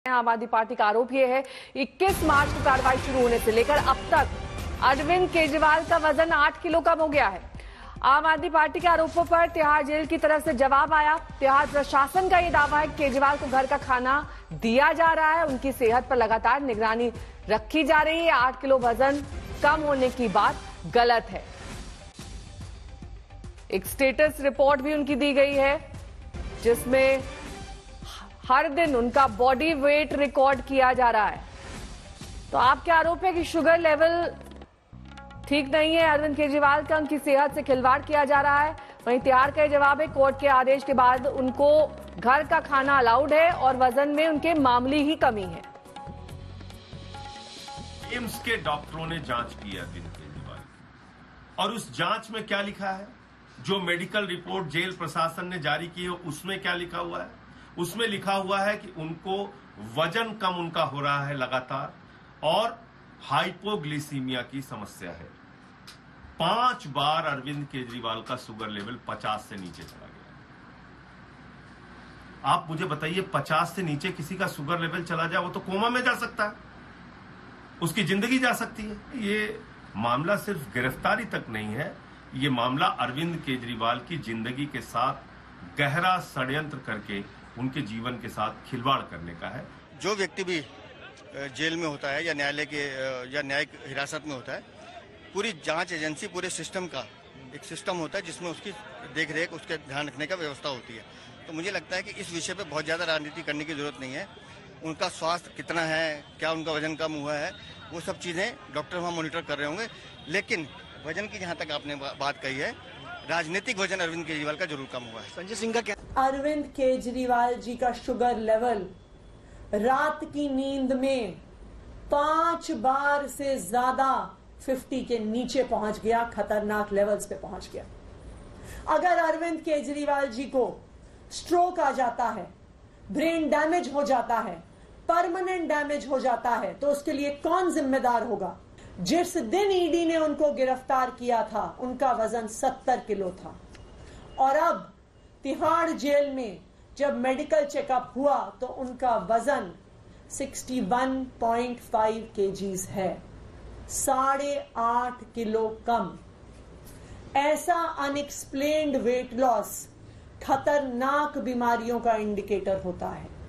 आम आदमी पार्टी का आरोप यह है 21 मार्च को कार्रवाई शुरू होने से लेकर अब तक अरविंद केजरीवाल का वजन 8 किलो कम हो गया है। आम आदमी पार्टी के आरोपों पर तिहाड़ जेल की तरफ से जवाब आया। तिहाड़ प्रशासन का यह दावा है कि केजरीवाल को घर का खाना दिया जा रहा है, उनकी सेहत पर लगातार निगरानी रखी जा रही है। 8 किलो वजन कम होने की बात गलत है। एक स्टेटस रिपोर्ट भी उनकी दी गई है जिसमें हर दिन उनका बॉडी वेट रिकॉर्ड किया जा रहा है। तो आपके आरोप है कि शुगर लेवल ठीक नहीं है अरविंद केजरीवाल का, उनकी सेहत से खिलवाड़ किया जा रहा है। वहीं तिहाड़ का जवाब है कोर्ट के आदेश के बाद उनको घर का खाना अलाउड है और वजन में उनके मामूली ही कमी है। एम्स के डॉक्टरों ने जांच की है अरविंद केजरीवाल की और उस जांच में क्या लिखा है, जो मेडिकल रिपोर्ट जेल प्रशासन ने जारी की है उसमें क्या लिखा हुआ है? उसमें लिखा हुआ है कि उनको वजन कम उनका हो रहा है लगातार और हाइपोग्लिसीमिया की समस्या है। 5 बार अरविंद केजरीवाल का शुगर लेवल 50 से नीचे चला गया। आप मुझे बताइए 50 से नीचे किसी का शुगर लेवल चला जाए वो तो कोमा में जा सकता है, उसकी जिंदगी जा सकती है। ये मामला सिर्फ गिरफ्तारी तक नहीं है, ये मामला अरविंद केजरीवाल की जिंदगी के साथ गहरा षड्यंत्र करके उनके जीवन के साथ खिलवाड़ करने का है। जो व्यक्ति भी जेल में होता है या न्यायालय के या न्यायिक हिरासत में होता है, पूरी जांच एजेंसी, पूरे सिस्टम का एक सिस्टम होता है जिसमें उसकी देखरेख, उसके ध्यान रखने का व्यवस्था होती है। तो मुझे लगता है कि इस विषय पे बहुत ज़्यादा राजनीति करने की जरूरत नहीं है। उनका स्वास्थ्य कितना है, क्या उनका वजन कम हुआ है, वो सब चीज़ें डॉक्टर वहाँ मॉनिटर कर रहे होंगे। लेकिन वजन की जहाँ तक आपने बात कही है, राजनीतिक वजन अरविंद केजरीवाल का जरूर कम हुआ है। संजय सिंह का क्या? अरविंद केजरीवाल जी का शुगर लेवल रात की नींद में 5 बार से ज्यादा 50 के नीचे पहुंच गया, खतरनाक लेवल्स पे पहुंच गया। अगर अरविंद केजरीवाल जी को स्ट्रोक आ जाता है, ब्रेन डैमेज हो जाता है, परमानेंट डैमेज हो जाता है, तो उसके लिए कौन जिम्मेदार होगा? जिस दिन ईडी ने उनको गिरफ्तार किया था उनका वजन 70 किलो था और अब तिहाड़ जेल में जब मेडिकल चेकअप हुआ तो उनका वजन 61.5 केजीज है, 8.5 किलो कम। ऐसा अनएक्सप्लेन्ड वेट लॉस खतरनाक बीमारियों का इंडिकेटर होता है।